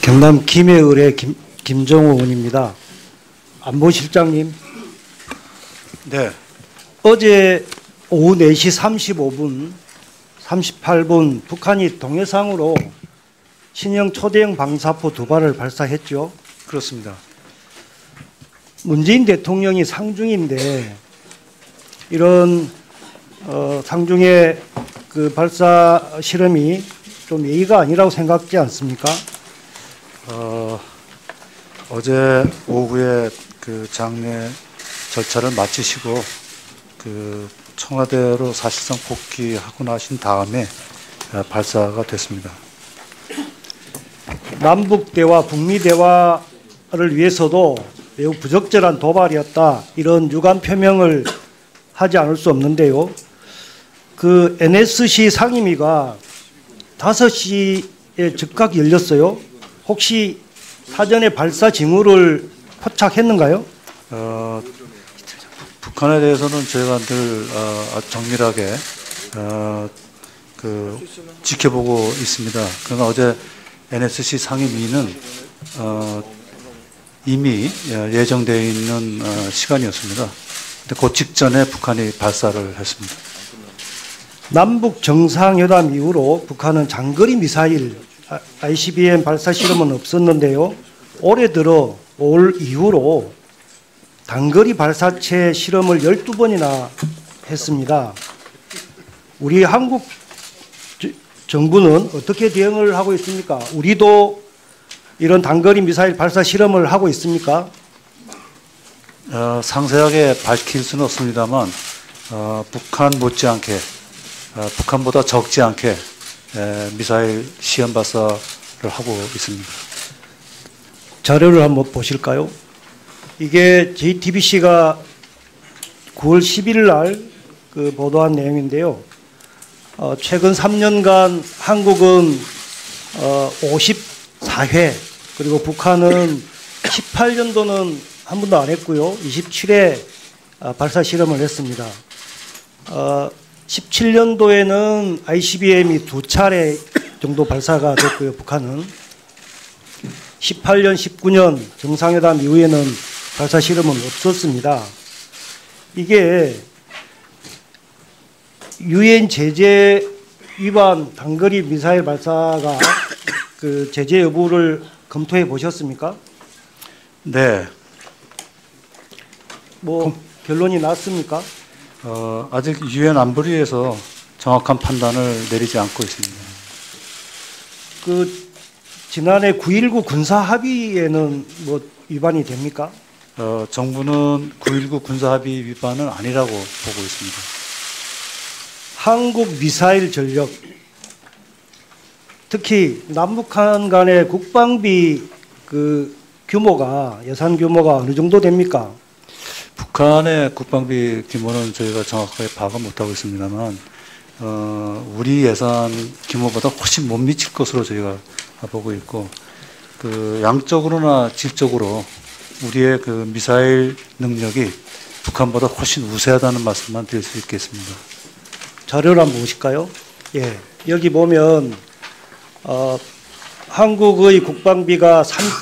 경남 김해을의 김정호 의원입니다. 안보실장님. 네. 어제 오후 4시 35분, 38분 북한이 동해상으로 신형 초대형 방사포 2발을 발사했죠. 그렇습니다. 문재인 대통령이 상중인데 이런 상중의 그 발사 실험이 좀 예의가 아니라고 생각지 않습니까? 어제 오후에 그 장례 절차를 마치시고 그 청와대로 사실상 복귀하고 나신 다음에 발사가 됐습니다. 남북 대화, 북미 대화를 위해서도 매우 부적절한 도발이었다. 이런 유감 표명을 하지 않을 수 없는데요. 그 NSC 상임위가 5시에 즉각 열렸어요. 혹시 사전에 발사 징후를 포착했는가요? 북한에 대해서는 저희가 늘 정밀하게 지켜보고 있습니다. 그러나 어제 NSC 상임위는 이미 예정되어 있는 시간이었습니다. 근데 그 직전에 북한이 발사를 했습니다. 남북 정상회담 이후로 북한은 장거리 미사일 ICBM 발사 실험은 없었는데요. 올해 들어 올 이후로 단거리 발사체 실험을 12번이나 했습니다. 우리 한국 정부는 어떻게 대응을 하고 있습니까? 우리도 이런 단거리 미사일 발사 실험을 하고 있습니까? 상세하게 밝힐 수는 없습니다만 북한 못지않게 북한보다 적지 않게 미사일 시험 발사를 하고 있습니다. 자료를 한번 보실까요? 이게 JTBC가 9월 10일 날 그 보도한 내용인데요. 최근 3년간 한국은 54회, 그리고 북한은 18년도는 한 번도 안 했고요. 27회 발사 실험을 했습니다. 17년도에는 ICBM이 2차례 정도 발사가 됐고요. 북한은 18년, 19년 정상회담 이후에는 발사 실험은 없었습니다. 이게 유엔 제재 위반 단거리 미사일 발사가 그 제재 여부를 검토해 보셨습니까? 네. 뭐 결론이 났습니까? 아직 유엔 안보리에서 정확한 판단을 내리지 않고 있습니다. 그 지난해 9.19 군사 합의에는 뭐 위반이 됩니까? 정부는 9.19 군사 합의 위반은 아니라고 보고 있습니다. 한국 미사일 전력, 특히 남북한 간의 국방비 그 규모가, 예산 규모가 어느 정도 됩니까? 북한의 국방비 규모는 저희가 정확하게 파악은 못하고 있습니다만 우리 예산 규모보다 훨씬 못 미칠 것으로 저희가 보고 있고, 그 양적으로나 질적으로 우리의 그 미사일 능력이 북한보다 훨씬 우세하다는 말씀만 드릴 수 있겠습니다. 자료를 한번 보실까요? 예, 여기 보면 한국의 국방비가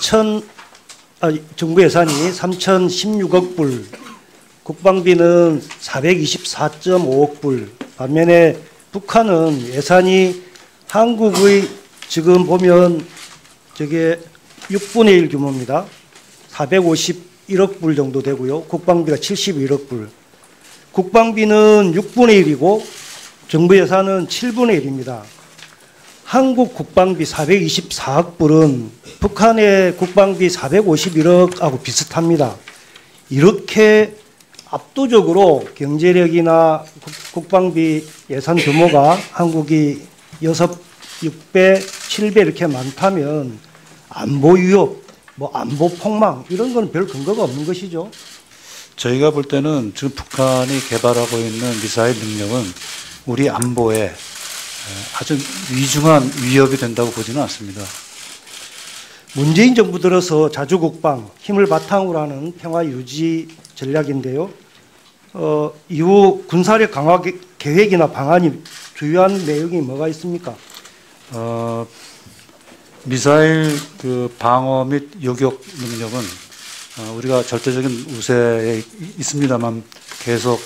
정부 예산이 3,016억 불, 국방비는 424.5억 불. 반면에 북한은 예산이 한국의 지금 보면 저게 6분의 1 규모입니다. 451억 불 정도 되고요. 국방비가 71억 불. 국방비는 6분의 1이고 정부 예산은 7분의 1입니다. 한국 국방비 424억 불은 북한의 국방비 451억하고 비슷합니다. 이렇게 압도적으로 경제력이나 국방비 예산 규모가 한국이 6배, 7배 이렇게 많다면 안보 위협, 뭐 안보 폭망 이런 건 별 근거가 없는 것이죠. 저희가 볼 때는 지금 북한이 개발하고 있는 미사일 능력은 우리 안보에 아주 위중한 위협이 된다고 보지는 않습니다. 문재인 정부 들어서 자주국방, 힘을 바탕으로 하는 평화 유지 전략인데요. 이후 군사력 강화 계획이나 방안이 주요한 내용이 뭐가 있습니까? 미사일 그 방어 및 요격 능력은 우리가 절대적인 우세에 있습니다만 계속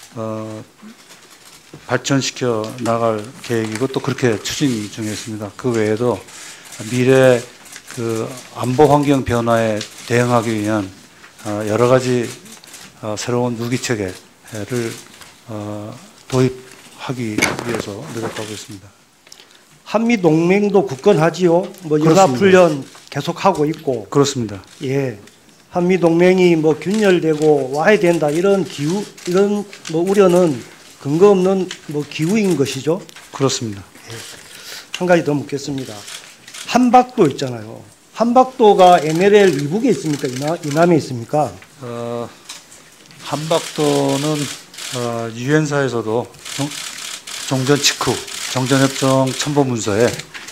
발전시켜 나갈 계획이고 또 그렇게 추진 중에 있습니다. 그 외에도 미래 그 안보 환경 변화에 대응하기 위한 여러 가지 새로운 무기 체계를 도입하기 위해서 노력하고 있습니다. 한미 동맹도 굳건하지요. 뭐 그렇습니다. 연합훈련 계속하고 있고. 그렇습니다. 예. 한미 동맹이 뭐 균열되고 와야 된다 이런 이런 뭐 우려는 근거 없는 뭐 기우인 것이죠. 그렇습니다. 한 가지 더 묻겠습니다. 한박도 있잖아요. 한박도가 NLL 위북에 있습니까? 이남에 있습니까? 한박도는 유엔사에서도 종전 직후 정전협정 첨부문서에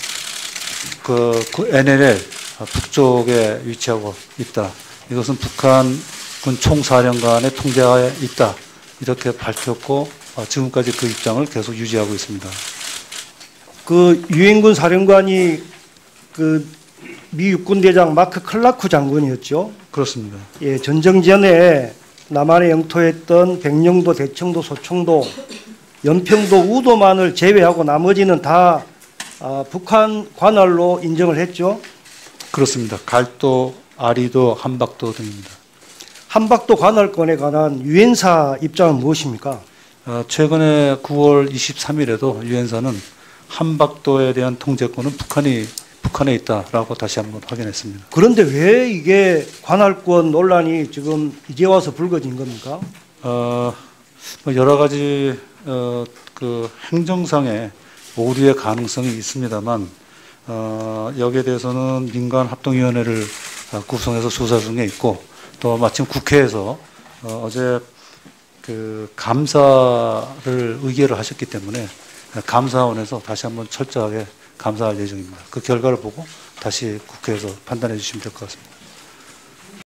그 NLL 북쪽에 위치하고 있다. 이것은 북한군 총사령관의 통제하에 있다. 이렇게 밝혔고 지금까지 그 입장을 계속 유지하고 있습니다. 그 유엔군 사령관이 그 미 육군대장 마크 클라크 장군이었죠. 그렇습니다. 예, 전쟁 전에 남한의 영토했던 백령도, 대청도, 소청도, 연평도, 우도만을 제외하고 나머지는 다 북한 관할로 인정을 했죠. 그렇습니다. 갈도, 아리도, 한박도 등입니다. 한박도 관할권에 관한 유엔사 입장은 무엇입니까? 최근에 9월 23일에도 유엔사는 한박도에 대한 통제권은 북한에 있다라고 다시 한번 확인했습니다. 그런데 왜 이게 관할권 논란이 지금 이제 와서 불거진 겁니까? 뭐 여러 가지 그 행정상의 오류의 가능성이 있습니다만 여기에 대해서는 민간합동위원회를 구성해서 수사 중에 있고 또 마침 국회에서 어제 그 감사를 의결을 하셨기 때문에 감사원에서 다시 한번 철저하게 감사할 예정입니다. 그 결과를 보고 다시 국회에서 판단해 주시면 될 것 같습니다.